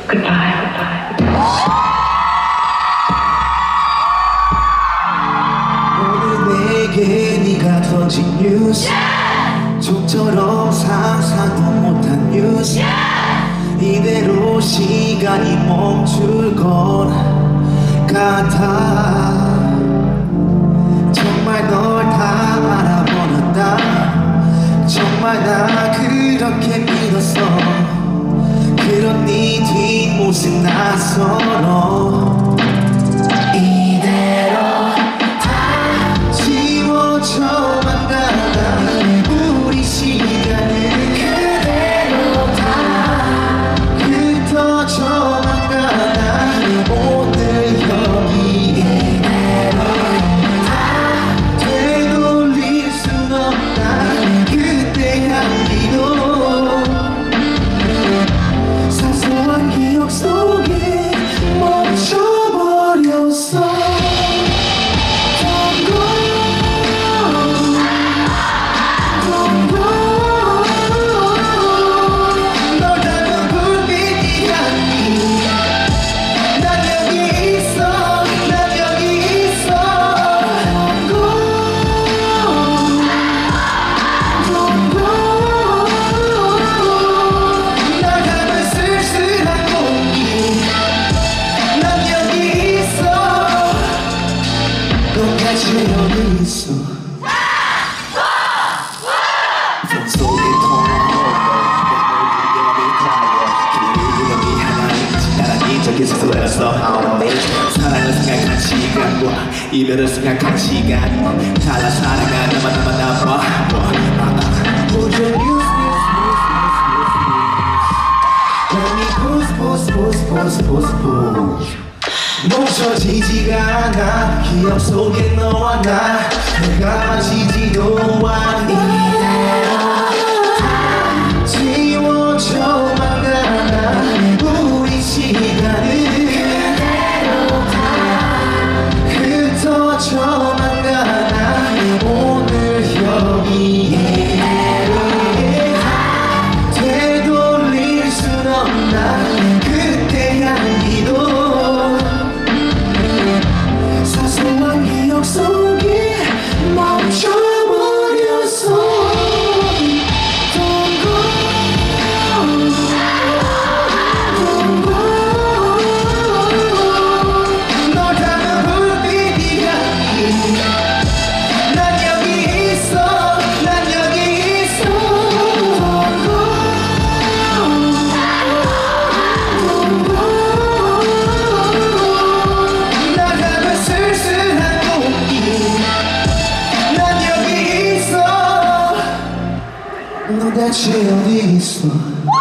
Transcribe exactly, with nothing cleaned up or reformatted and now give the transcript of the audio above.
Goodbye, goodbye. 오늘 내게 네가 던진 뉴스 좀처럼 상상도 못한 뉴스 이대로 시간이 멈출 것 같아. 정말 널 다 알아버렸다. 정말 나 그렇게 믿었어. 그런 네 뒷모습 낯설어. 이대로 다 지워져만 가는 우리 시간을 그대로 다 흩어져만 가는 오늘 여기 이대로 다 되돌릴 순 없다. 그때 향기도 사소한 기억 속에 멈춰버렸어. 여기 있어. 전 속에 통화하고 하나인지 나란히 저기서 들었어. 사랑을 생각한 시간과 이별을 생각한 시간 달라. 사랑아 나만 나만 나만 Put your news Let me push push push push push push 멈춰지지가 않아. 기억 속에 너와 나 내가 마시지도 않아. 이대로 다 지워져만 가나 우리 시간을 그대로 다 흩어져만 가나 오늘 여기에 다 되돌릴 순 없나. 그때 향기도 사소한 기억 속에 멈춰버렸어. 널 닮은 불빛이 향기 난 여기 있어. 난 여기 있어. 날 닮은 쓸쓸한 난 여기 있어. 너 대체 어디 있어?